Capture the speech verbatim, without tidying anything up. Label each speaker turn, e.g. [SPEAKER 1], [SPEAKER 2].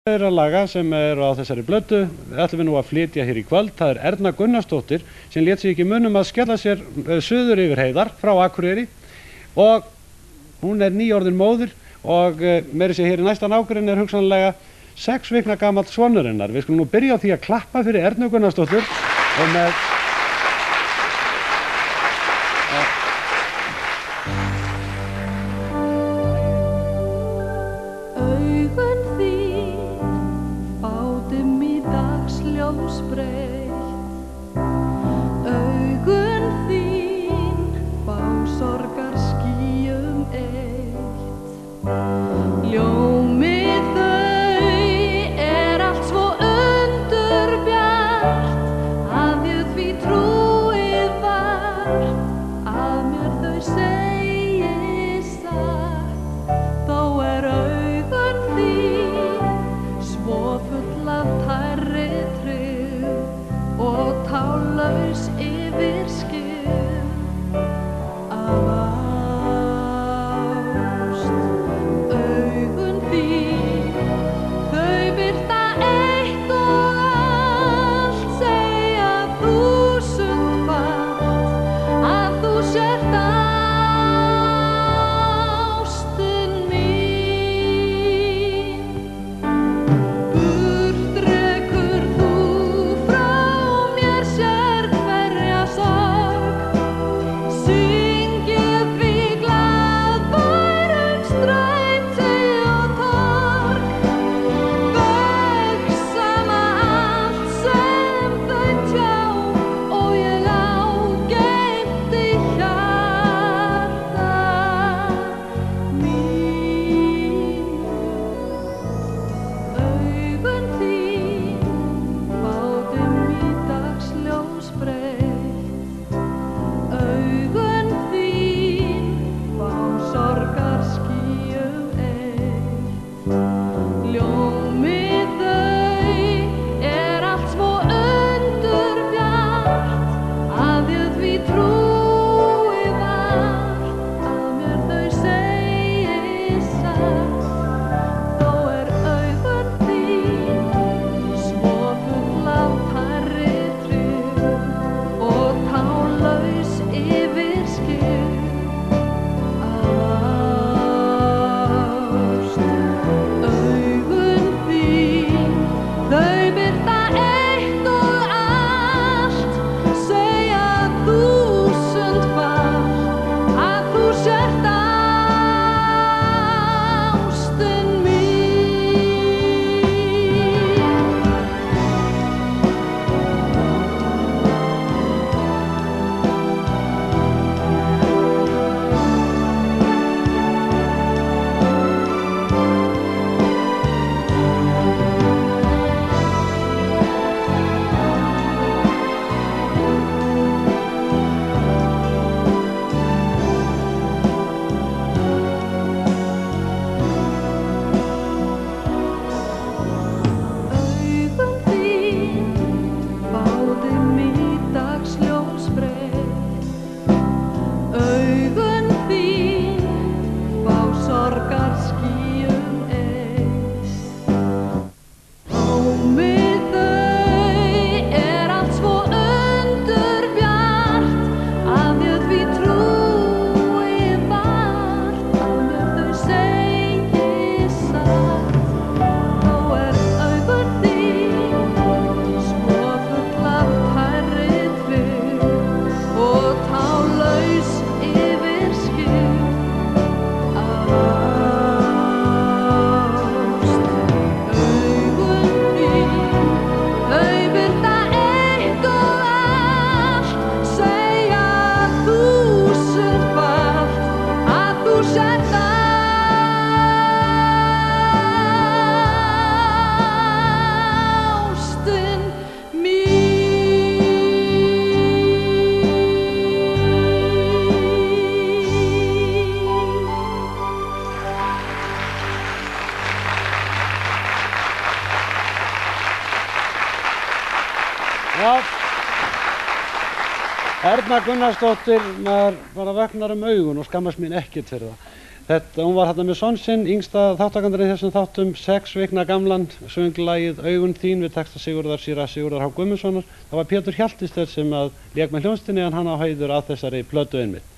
[SPEAKER 1] Þeirra laga sem eru á þessari blötu ætlum við nú að flytja hér í kvöld. Það er Erna Gunnarsdóttir sem lét sig ekki munum að skella sér suður yfir heiðar frá Akureyri og hún er nýorðin móðir og meiri sé hér í næsta nágrenni er hugsanlega sex vikna gamall sonur hennar. Við skulum nú byrja á því að klappa fyrir Ernu Gunnarsdóttur og með Já, Erna Gunnarsdóttir, maður bara vegnar um augun og skammast mín ekkert fyrir það. Þetta, hún var hérna með son sinn, yngsta þáttakandinn í þessum þáttum, sex vikna gamlan, söng lagið Augun þín við texta Sigurðar síra Sigurðar H. Guðmundssonar. Það var Pétur Hjaltested sem að lék með hljómsveitinni en hann á heiður að þessari plötu einmitt.